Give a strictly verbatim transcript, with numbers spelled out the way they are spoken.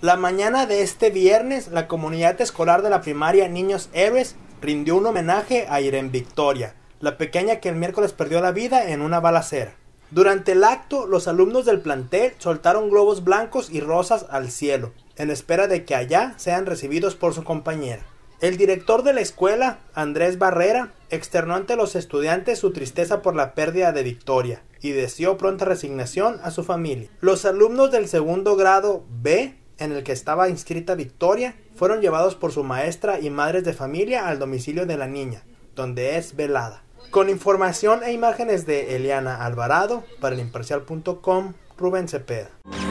La mañana de este viernes, la comunidad escolar de la primaria Niños Héroes rindió un homenaje a Irene Victoria, la pequeña que el miércoles perdió la vida en una balacera. Durante el acto, los alumnos del plantel soltaron globos blancos y rosas al cielo, en espera de que allá sean recibidos por su compañera. El director de la escuela, Andrés Barrera, externó ante los estudiantes su tristeza por la pérdida de Victoria y deseó pronta resignación a su familia. Los alumnos del segundo grado B, en el que estaba inscrita Victoria, fueron llevados por su maestra y madres de familia al domicilio de la niña, donde es velada. Con información e imágenes de Eliana Alvarado, para el imparcial punto com, Rubén Cepeda.